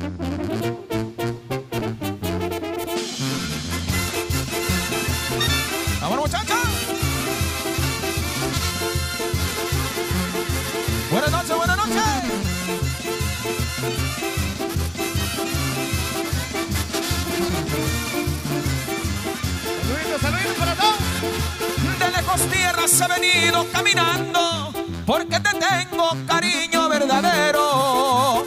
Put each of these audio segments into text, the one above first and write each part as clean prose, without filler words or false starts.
¡Vamos, muchachos! Buenas noches, buenas noches. Saludos para todos. De lejos tierras he venido caminando, porque te tengo cariño verdadero.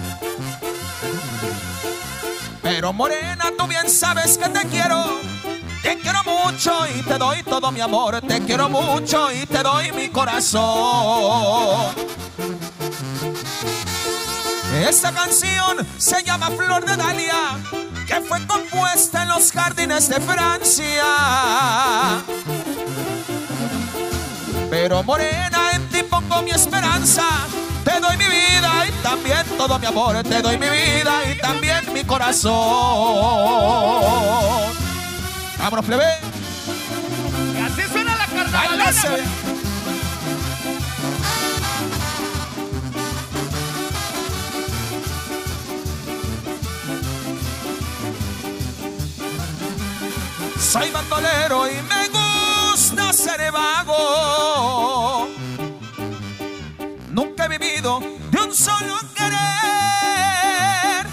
Pero morena, tú bien sabes que te quiero mucho y te doy todo mi amor. Te quiero mucho y te doy mi corazón. Esta canción se llama Flor de Dalia, que fue compuesta en los jardines de Francia. Pero morena, en ti pongo mi esperanza. Te doy mi vida y también todo mi amor. Te doy mi vida y también mi corazón. Vámonos, plebe. Y así suena la carnavalona. Soy bandolero y me gusta ser vago. Nunca he vivido de un solo querer.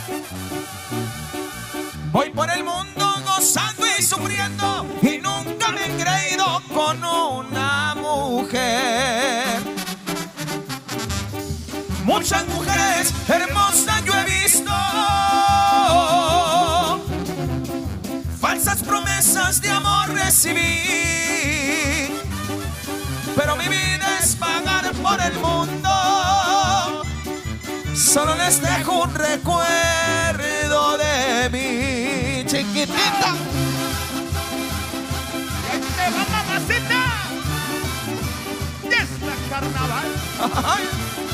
Voy por el mundo gozando y sufriendo y nunca me he creído con una mujer. Muchas mujeres hermosas yo he visto, falsas promesas de amor recibí, pero mi vida es vagar por el mundo. Solo les dejo un recuerdo de mi chiquitita. ¡Ahí te va, mamacita! ¡Ya es la carnaval! Ay.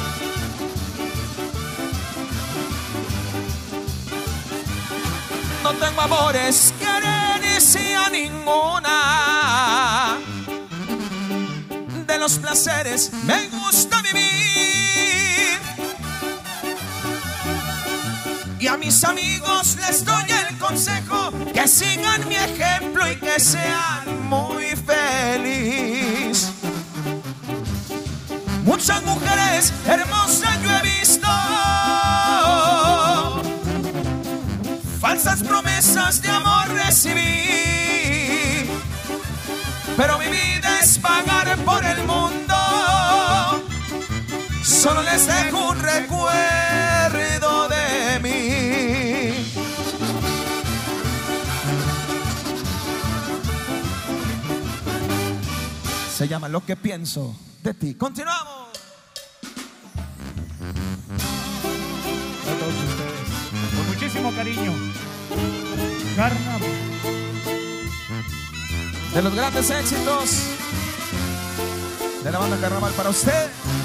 No tengo amores que herencia ninguna. De los placeres me gusta vivir. Y a mis amigos les doy el consejo que sigan mi ejemplo y que sean muy felices. Muchas mujeres hermosas yo he visto, falsas promesas de amor recibí, pero mi vida es vagar por el mundo. Solo les dejo un recuerdo de mí. Se llama Lo que pienso de ti. Continuamos. A todos ustedes, con muchísimo cariño. Carnaval. De los grandes éxitos de la banda Carnaval para usted.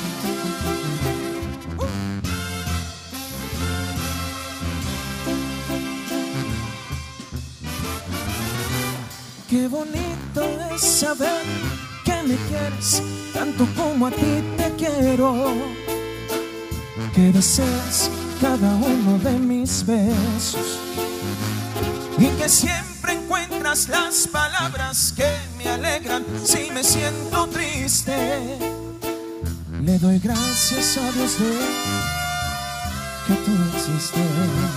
Qué bonito es saber que me quieres tanto como a ti te quiero, que deseas cada uno de mis besos y que siempre encuentras las palabras que me alegran si me siento triste. Le doy gracias a Dios de que tú existes.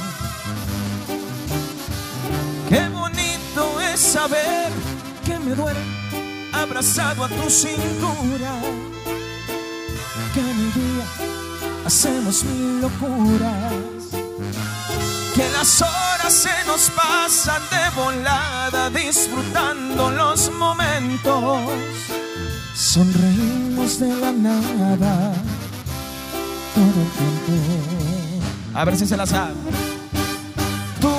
Qué bonito es saber que me duele abrazado a tu cintura, que en el día hacemos mil locuras, que las horas se nos pasan de volada disfrutando los momentos. Sonreímos de la nada todo el tiempo. A ver si se la sabe. Tú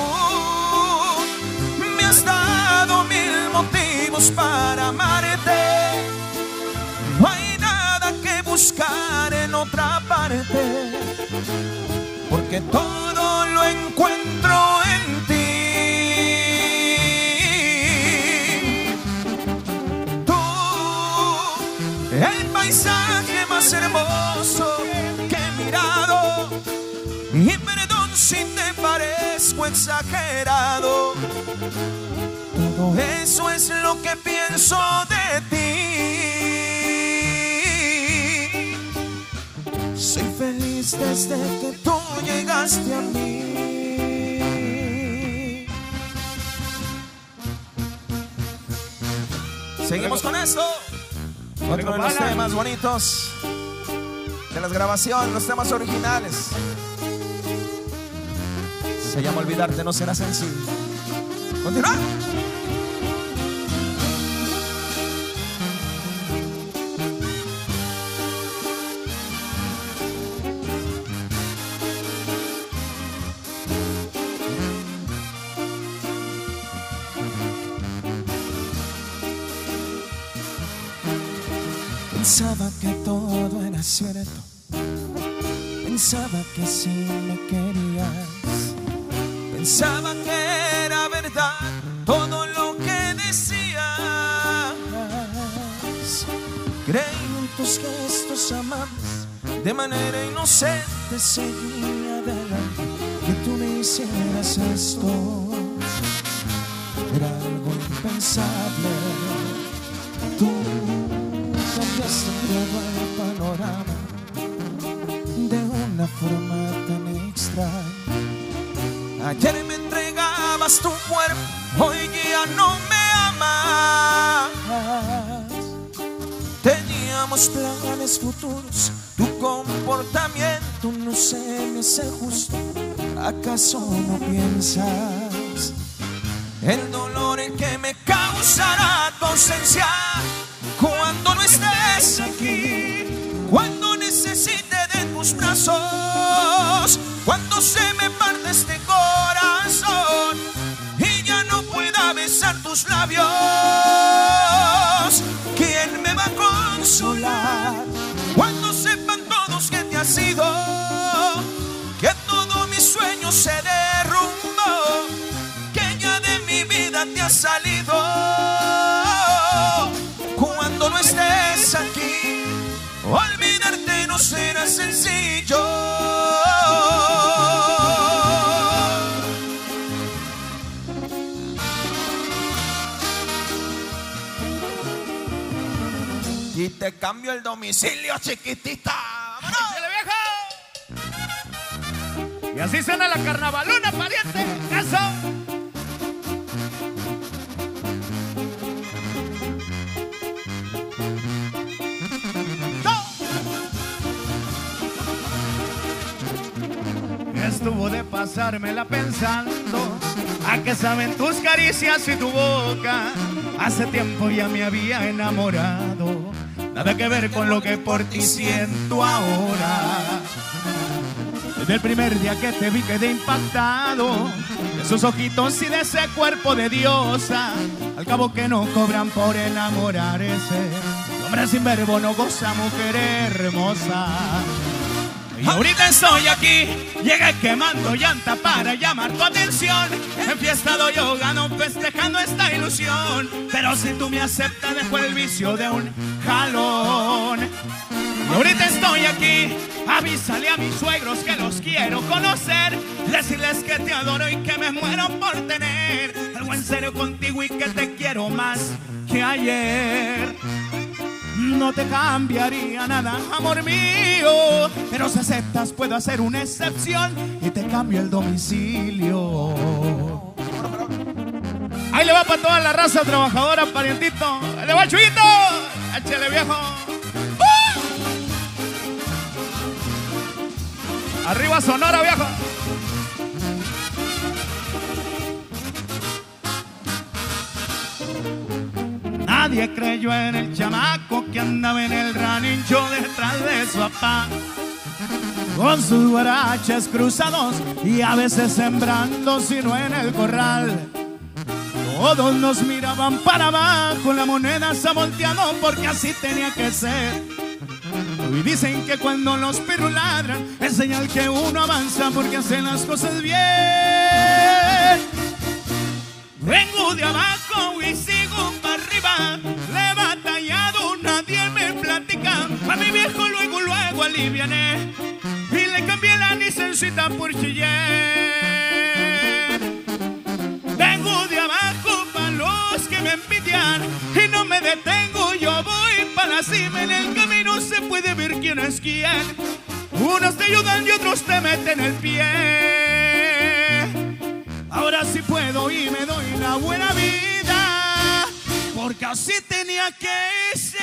me has dado mil motivos para amarte. No hay nada que buscar en otra parte, porque todo lo encuentro en ti. Tú, el paisaje más hermoso que he mirado. Y perdón si exagerado. Todo eso es lo que pienso de ti. Soy feliz desde que tú llegaste a mí. Seguimos con esto. Otro de los temas bonitos de las grabaciones, los temas originales. Se llama Olvidarte no será sencillo. Continúa. Pensaba que todo era cierto, pensaba que sí me querías, pensaba que era verdad todo lo que decías. Creí en tus gestos amables, de manera inocente seguí adelante. Que tú me hicieras esto era algo impensable. Tú cambiaste todo el panorama de una forma tan extraña. Ayer me entregabas tu cuerpo, hoy ya no me amas. Teníamos planes futuros, tu comportamiento no se me hace justo. ¿Acaso no piensas el dolor en que me causará tu ausencia? Cuando no estés aquí, cuando necesite de tus brazos, cuando se me parte este corazón y ya no pueda besar tus labios, ¿quién me va a consolar? Cuando sepan todos que te has ido, que todo mi sueño se derrumbó, que ya de mi vida te has salido. Cuando no estés aquí, olvidarte no será sencillo. Y te cambio el domicilio, chiquitita. ¡Échale, viejo! Y así suena la carnavalona, pariente. ¡Eso! Estuvo de pasármela pensando a qué saben tus caricias y tu boca. Hace tiempo ya me había enamorado, nada que ver con lo que por ti siento ahora. Desde el primer día que te vi quedé impactado, de esos ojitos y de ese cuerpo de diosa. Al cabo que no cobran por enamorarse, hombre sin verbo no goza mujer hermosa. Y ahorita estoy aquí, llegué quemando llanta para llamar tu atención. Enfiestado yo gano festejando esta ilusión, pero si tú me aceptas dejo el vicio de un jalón. Y ahorita estoy aquí, avísale a mis suegros que los quiero conocer, decirles que te adoro y que me muero por tener algo en serio contigo y que te quiero más que ayer. No te cambiaría nada, amor mío, pero si aceptas puedo hacer una excepción y te cambio el domicilio. Ahí le va para toda la raza trabajadora, parientito. Ahí le va, Chuyito. Échale, viejo. Arriba Sonora, viejo. Nadie creyó en el chamaco que andaba en el rancho detrás de su papá, con sus guaraches cruzados y a veces sembrando, sino en el corral. Todos nos miraban para abajo, la moneda se volteaba porque así tenía que ser. Y dicen que cuando los perros ladran es señal que uno avanza porque hace las cosas bien. Vengo de abajo y sigo para arriba, le he batallado, nadie me platica. A mi viejo luego aliviané y le cambié la licencita por Chillén. y no me detengo, yo voy para la cima. En el camino se puede ver quién es quién. Unos te ayudan y otros te meten el pie. Ahora sí puedo y me doy la buena vida, porque así tenía que ser.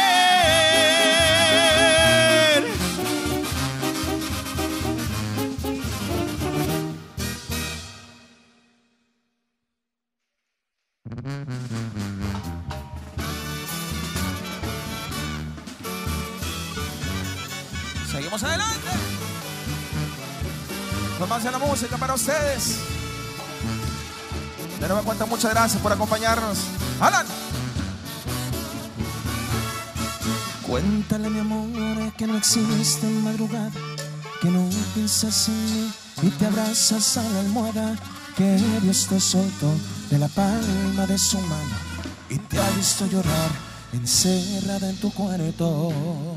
Seguimos adelante. Con más de la música para ustedes. De nueva cuenta, muchas gracias por acompañarnos. ¡Alan! Cuéntale, mi amor, que no existe madrugada, que no piensas en mí y te abrazas a la almohada, que Dios te soltó de la palma de su mano y te ha visto llorar encerrada en tu cuarto.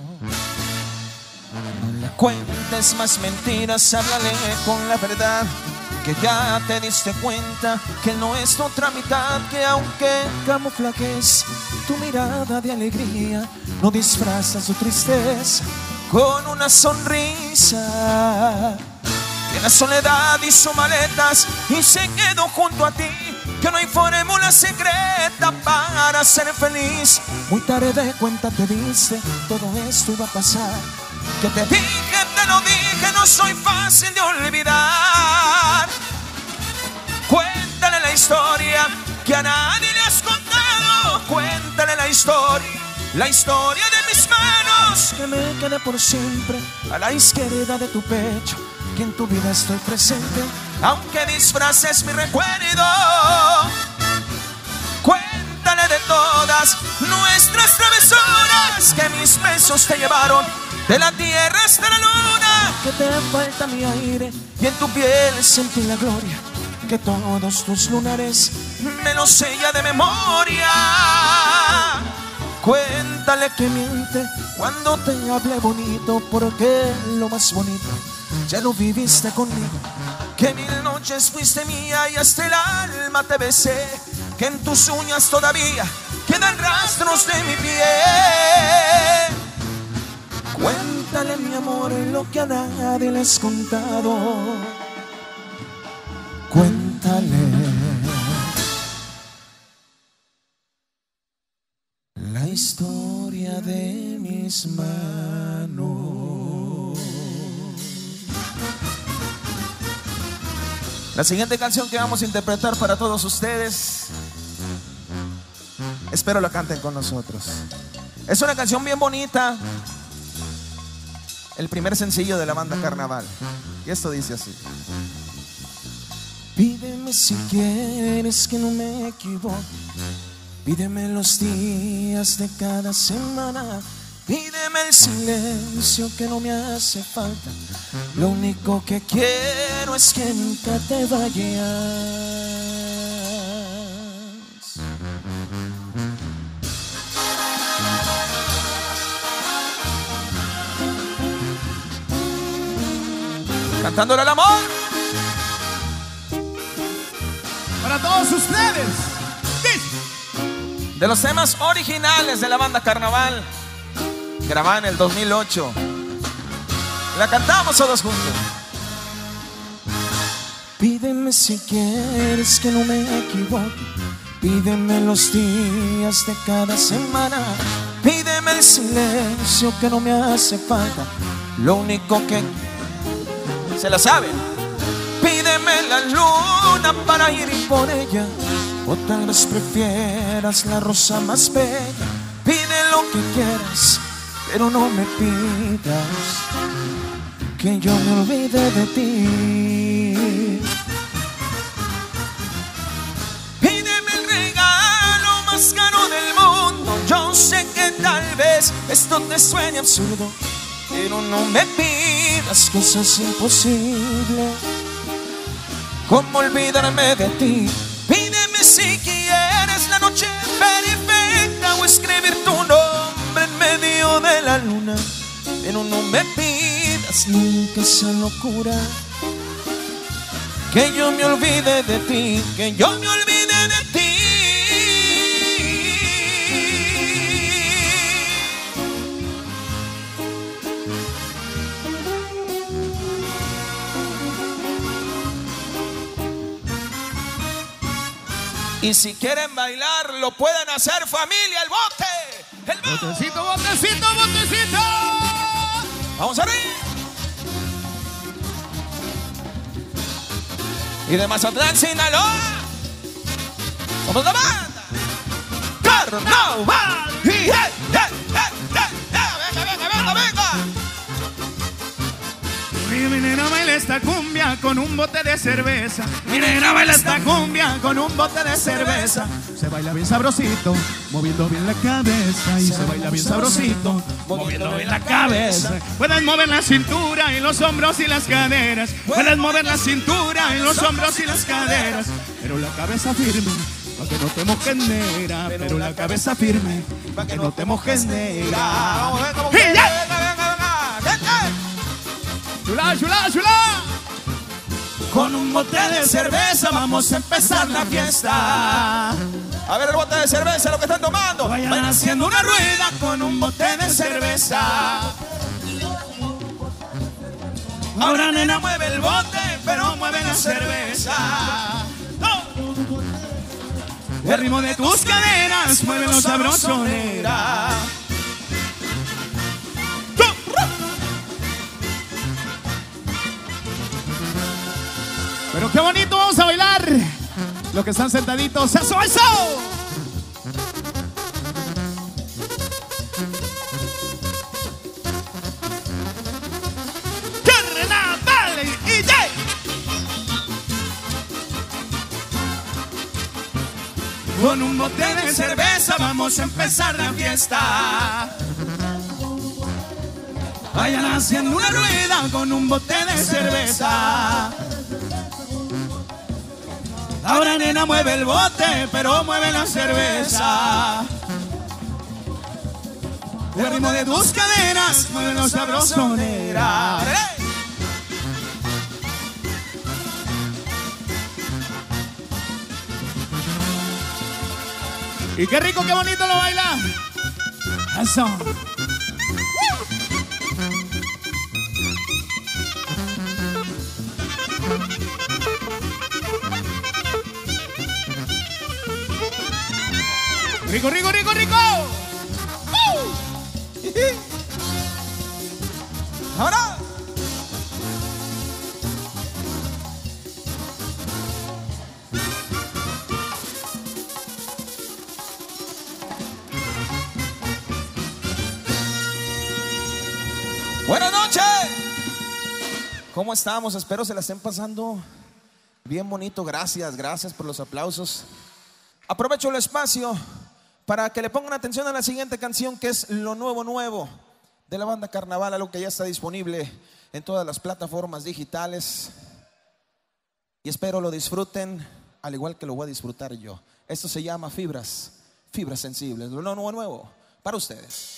No le cuentes más mentiras, háblale con la verdad, que ya te diste cuenta que no es tu otra mitad, que aunque camuflajes tu mirada de alegría, no disfrazas su tristeza con una sonrisa. Que la soledad hizo maletas y se quedó junto a ti, que no hay fórmula secreta para ser feliz. Muy tarde de cuenta te diste, todo esto iba a pasar. Que te dije, te lo dije, no soy fácil de olvidar. Cuéntale la historia que a nadie le has contado. Cuéntale la historia de mis manos, que me quede por siempre a la izquierda de tu pecho, que en tu vida estoy presente, aunque disfraces mi recuerdo. Cuéntale de todas nuestras travesuras, que mis besos te llevaron de la tierra hasta la luna, que te falta mi aire y en tu piel sentí la gloria, que todos tus lunares me los sella de memoria. Cuéntale que miente cuando te hable bonito, porque lo más bonito ya lo viviste conmigo, que 1000 noches fuiste mía y hasta el alma te besé, que en tus uñas todavía quedan rastros de mi piel. Cuéntale, mi amor, lo que a nadie le has contado. Cuéntale la historia de mis manos. La siguiente canción que vamos a interpretar para todos ustedes, espero la canten con nosotros. Es una canción bien bonita, el primer sencillo de la banda Carnaval, y esto dice así. Pídeme si quieres que no me equivoque, pídeme los días de cada semana, pídeme el silencio que no me hace falta, lo único que quiero es que nunca te vayas. Cantándole al amor para todos ustedes. De los temas originales de la banda Carnaval, grabada en el 2008. La cantamos todos juntos. Pídeme si quieres que no me equivoque, pídeme los días de cada semana, pídeme el silencio que no me hace falta, lo único que se la sabe. Pídeme la luna para ir por ella, o tal vez prefieras la rosa más bella. Pide lo que quieras, pero no me pidas que yo me olvide de ti. Pídeme el regalo más caro del mundo. Yo sé que tal vez esto te suene absurdo, pero no me pidas cosas imposibles, como olvidarme de ti. Pídeme si quieres la noche perfecta, o escribir tu nombre en medio de la luna, pero no me pidas nunca esa locura, que yo me olvide de ti, que yo me olvide de ti. Y si quieren bailar, lo pueden hacer, familia, el bote. El bote. Botecito, botecito, botecito. Vamos arriba. Y de Mazatlán, Sinaloa, somos la banda Carnaval. Venga, venga, venga, venga. Mi nena baila esta cumbia con un bote de cerveza. Mi nena baila esta cumbia con un bote de cerveza. Se baila bien sabrosito, moviendo bien la cabeza. Y se baila bien sabrosito, moviendo bien la cabeza. Puedes mover la cintura y los hombros y las caderas. Puedes mover la cintura y los hombros y las caderas. Pero la cabeza firme, para que no te mojes negra. Pero la cabeza firme, para que no te mojes negra. ¡Chulá, chulá, chulá! Con un bote de cerveza vamos a empezar la fiesta. A ver el bote de cerveza, lo que están tomando. Vayan haciendo una rueda con un bote de cerveza. Ahora nena mueve el bote, pero mueve la cerveza. El ritmo de tus caderas mueve los sabrosonera. Pero qué bonito, vamos a bailar. Los que están sentaditos, ¡eso, eso! ¡Carnaval! ¡Y ya! Con un bote de cerveza vamos a empezar la fiesta. Vayan haciendo una rueda con un bote de cerveza. Ahora nena mueve el bote, pero mueve la cerveza. El ritmo de tus caderas mueve los sabrosonera. Y qué rico, qué bonito lo baila. Eso. Rico, rico, rico, rico. Ahora. Buenas noches. ¿Cómo estamos? Espero se la estén pasando bien bonito. Gracias, gracias por los aplausos. Aprovecho el espacio para que le pongan atención a la siguiente canción, que es lo nuevo de la banda Carnaval, algo que ya está disponible en todas las plataformas digitales. Y espero lo disfruten al igual que lo voy a disfrutar yo. Esto se llama Fibras Sensibles, lo nuevo para ustedes.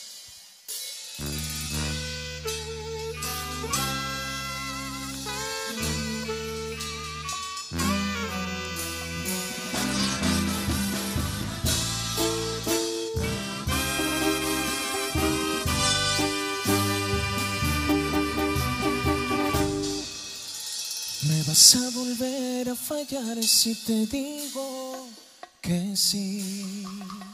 Me vas a volver a fallar si te digo que sí,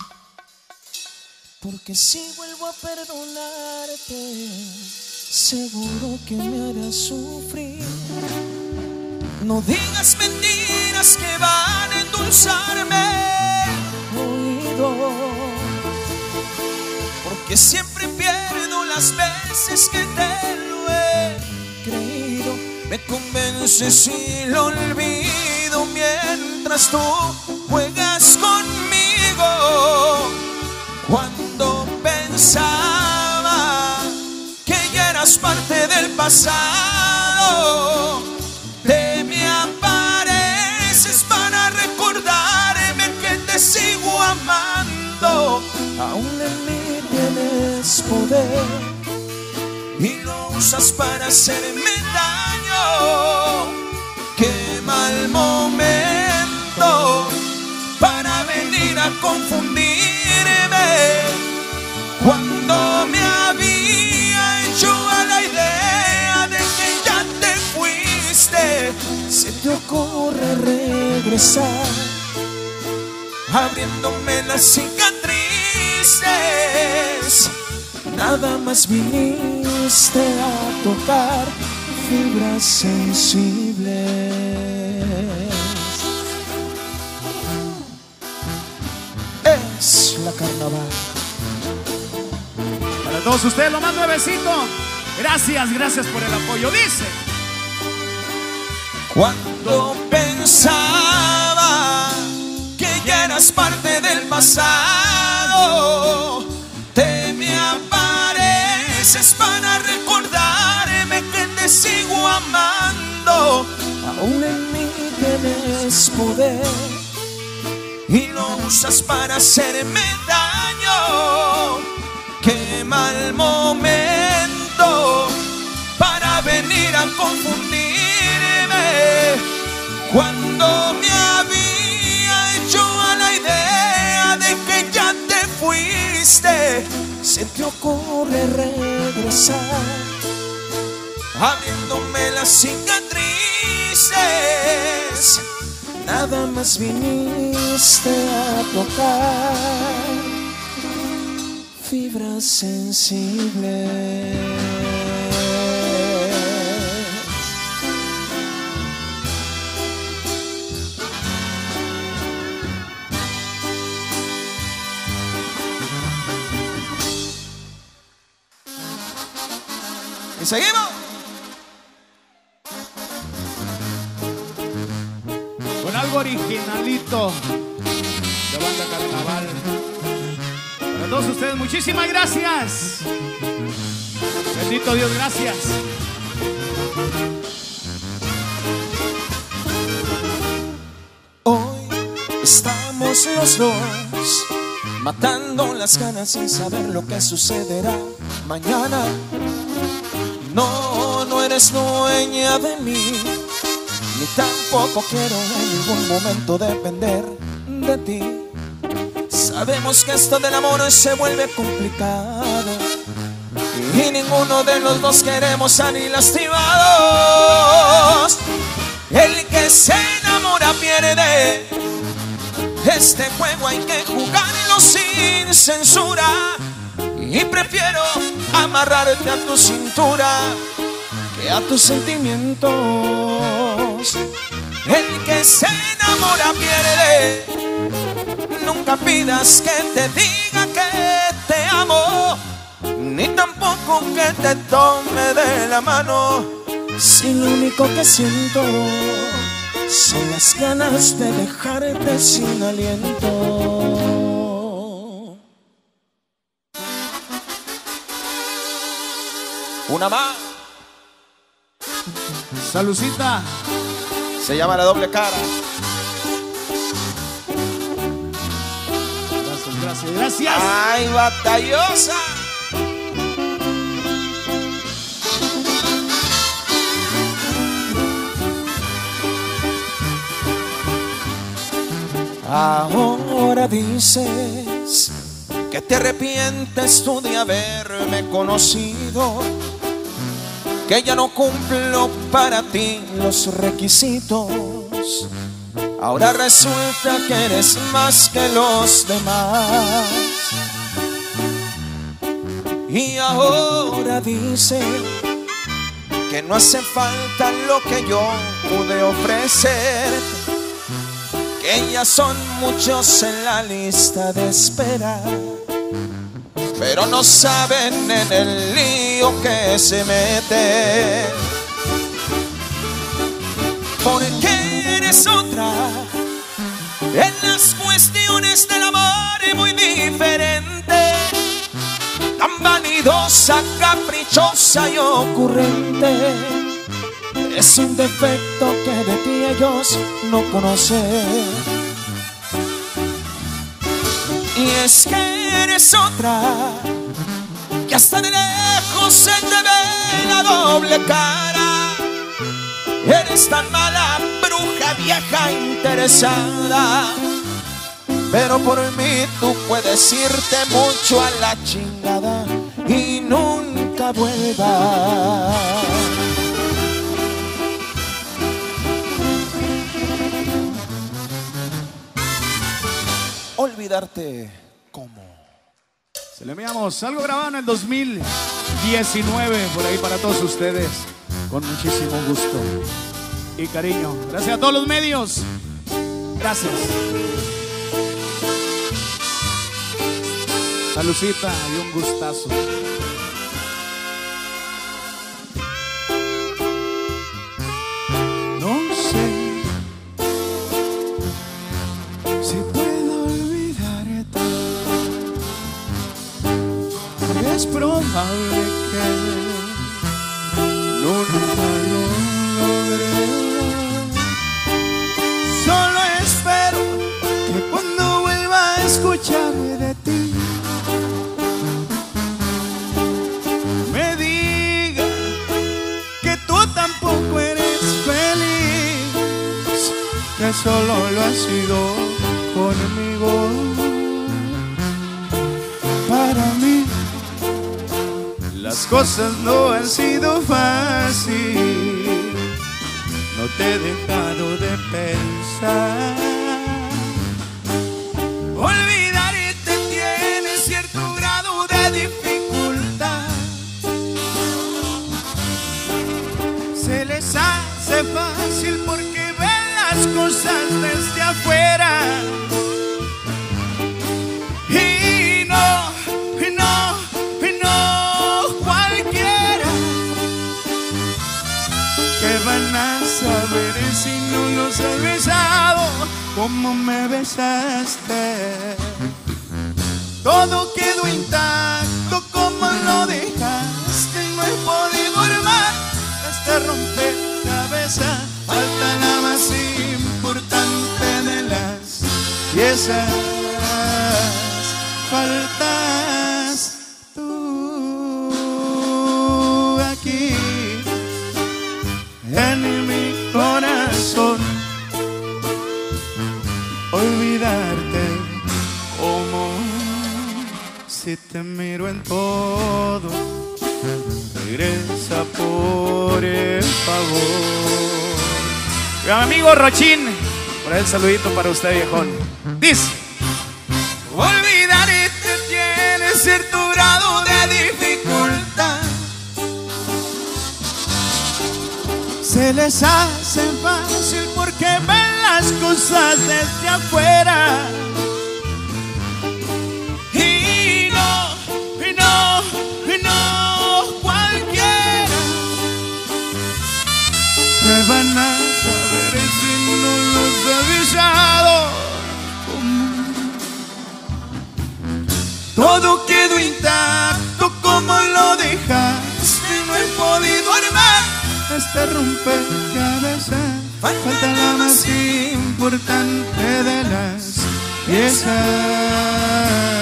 porque si vuelvo a perdonarte, seguro que me harás sufrir. No digas mentiras que van a endulzarme el oído, porque siempre pierdo las veces que te lo he creído. Me convences y lo olvido mientras tú juegas conmigo. Cuando pensaba que ya eras parte del pasado, te me apareces para recordarme que te sigo amando. Aún en mí tienes poder Y lo usas para hacerme daño. Qué mal momento Para venir a confundirme cuando me había hecho a la idea de que ya te fuiste. se te ocurre regresar. abriéndome las cicatrices. Nada más viniste a tocar fibras sensibles. Es la carnaval. Para todos ustedes lo más nuevecito. Gracias, gracias por el apoyo. Dice: cuando pensaba que ya eras parte del pasado, te me apareces para recordarme que te sigo amando. Aún en mí tienes poder y lo usas para hacerme daño. Qué mal momento para venir a confundirme. Cuando me había hecho a la idea de que ya te fuiste, se te ocurre regresar, abriéndome las cicatrices. Nada más viniste a tocar fibras sensibles. Y seguimos. Con algo originalito de Banda Carnaval. Para todos ustedes, muchísimas gracias. Bendito Dios, gracias. Hoy estamos los dos matando las ganas sin saber lo que sucederá mañana. No, no eres dueña de mí, ni tampoco quiero en ningún momento depender de ti. Sabemos que esto del amor se vuelve complicado y ninguno de los dos queremos salir lastimados. El que se enamora pierde. Este juego hay que jugarlo sin censura y prefiero amarrarte a tu cintura que a tus sentimientos. El que se enamora pierde. Nunca pidas que te diga que te amo, ni tampoco que te tome de la mano, si lo único que siento son las ganas de dejarte sin aliento. Una más. Salucita. Se llama La Doble Cara. Gracias, gracias, gracias. ¡Ay, batallosa! Ahora dices que te arrepientes tú de haberme conocido, que ya no cumplo para ti los requisitos. Ahora resulta que eres más que los demás. Y ahora dice que no hace falta lo que yo pude ofrecer, que ya son muchos en la lista de espera, pero no saben en el lío que se mete. Porque eres otra en las cuestiones del amor muy diferente, tan vanidosa, caprichosa y ocurrente. Es un defecto que de ti ellos no conocen. Y es que eres otra que hasta de lejos se te ve la doble cara. Eres tan mala, bruja, vieja, interesada, pero por mí tú puedes irte mucho a la chingada y nunca vuelvas. olvidarte como. Se le enviamos algo grabado en el 2019 por ahí para todos ustedes, con muchísimo gusto y cariño. Gracias a todos los medios. Gracias. Saludcita y un gustazo. No sé si puedo olvidarte. Es probable que nunca lo logré. Solo espero que cuando vuelva a escuchar de ti me diga que tú tampoco eres feliz, que solo lo has sido conmigo. Para mí las cosas no han sido fáciles, no te he dejado de pensar. Olvidarte tiene cierto grado de dificultad. Se les hace fácil porque ven las cosas desde afuera. Van a saber si no los he besado como me besaste. Todo quedó intacto como lo dejaste. No he podido armar este rompecabezas. Falta la más importante de las piezas. Faltas tú aquí en mi corazón. Olvidarte como si te miro en todo. Regresa por el favor. Mi amigo Rochín, por ahí el saludito para usted, viejón. Dice: olvidarte tiene cierto grado de dificultad. Se les hace fácil porque ven las cosas desde afuera. Y no cualquiera me van a saber si no los he avisado. Todo quedó intacto como lo dejaste. No he podido armar este rompecabezas. Falta la más importante de las piezas.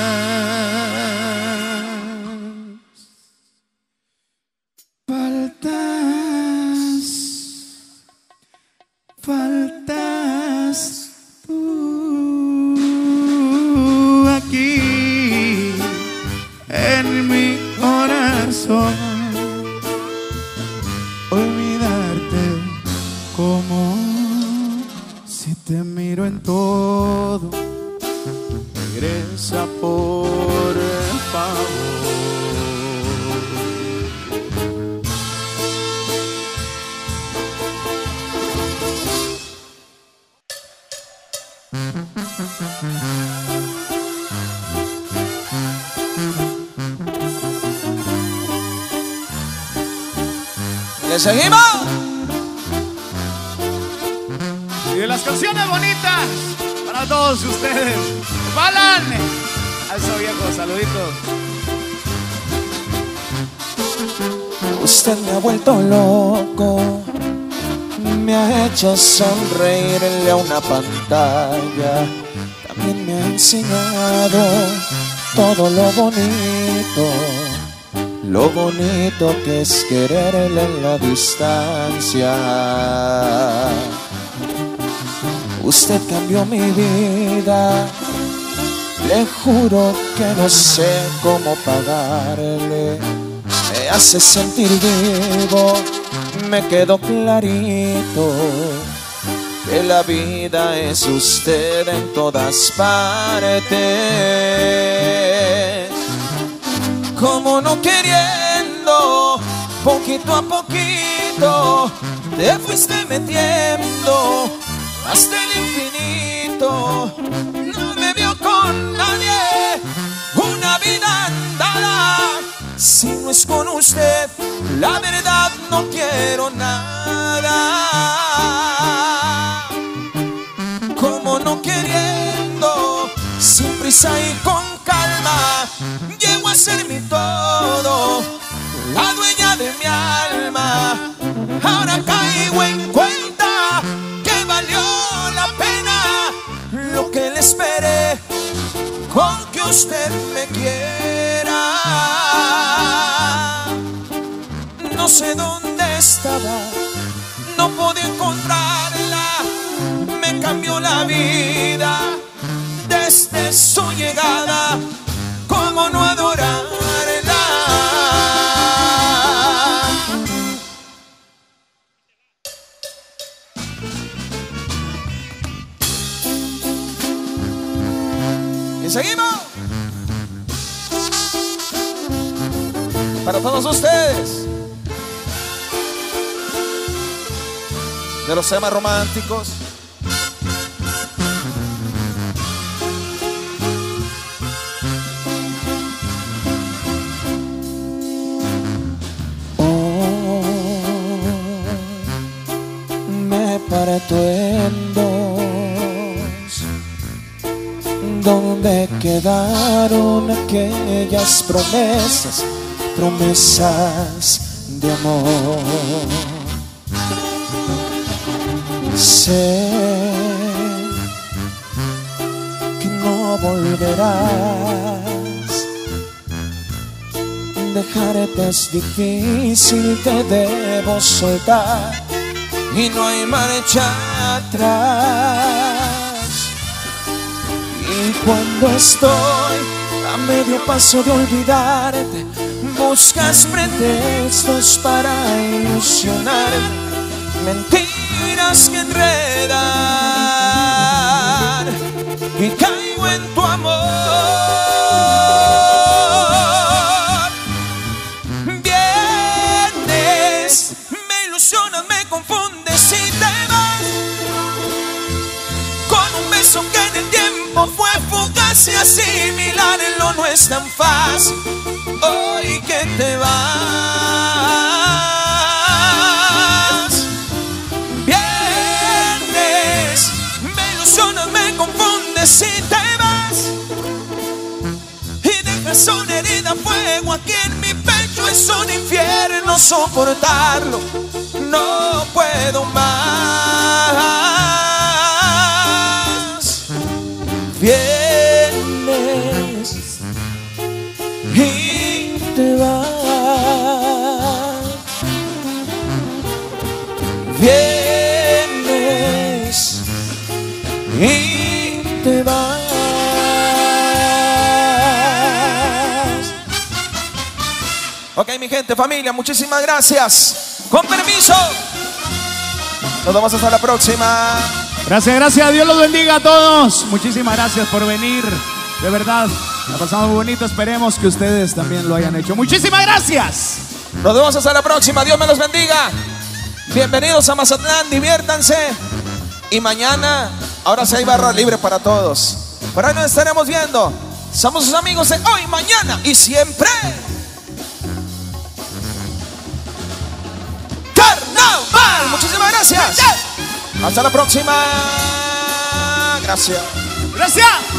Faltas tú aquí en mi corazón. Olvidarte como si te miro en todo. Regresa por favor. ¿Le seguimos? Y de las canciones bonitas para todos ustedes. ¡Balan! A eso, viejo, saluditos. Usted me ha vuelto loco, me ha hecho sonreírle a una pantalla. También me ha enseñado todo lo bonito que es quererle en la distancia. Usted cambió mi vida, le juro que no sé cómo pagarle. Me hace sentir vivo, me quedó clarito que la vida es usted en todas partes. Como no queriendo, poquito a poquito, te fuiste metiendo hasta el infinito. No me vio con nadie, una vida andada. Si no es con usted, la verdad no quiero nada. Como no queriendo, sin prisa y con calma, llego a ser mi todo, la dueña de mi alma. Ahora caigo en cuenta que valió la pena lo que le esperé con que usted me quiera. No sé dónde estaba, no podía encontrarla, me cambió la vida desde su llegada. ¿Cómo no adorarla? Y seguimos. Para todos ustedes, de los temas románticos. Me parto en dos. ¿Dónde quedaron aquellas promesas, promesas de amor? Sé que no volverás, dejarte es difícil, te debo soltar y no hay marcha atrás. Y cuando estoy a medio paso de olvidarte, buscas pretextos para ilusionarme, mentiras que enredan y caigo en tu amor. Vienes, me ilusionas, me confundes y te vas con un beso que en el tiempo fue fugaz y asimilarlo no es tan fácil. Hoy que te vas, vienes, me ilusionas, me confundes y te vas y dejas una herida a fuego aquí en mi pecho. Es un infierno soportarlo, no puedo más. Vienes y te vas, vienes y te vas. Ok, mi gente, familia, muchísimas gracias. Con permiso, nos vemos hasta la próxima. Gracias, gracias. Dios los bendiga a todos. Muchísimas gracias por venir. De verdad, la pasamos muy bonito. Esperemos que ustedes también lo hayan hecho. Muchísimas gracias. Nos vemos hasta la próxima. Dios me los bendiga. Bienvenidos a Mazatlán. Diviértanse. Y mañana, ahora sí hay barra libre para todos. Por ahí nos estaremos viendo. Somos sus amigos de hoy, mañana y siempre. Carnaval. Muchísimas gracias. Hasta la próxima. Gracias. Gracias.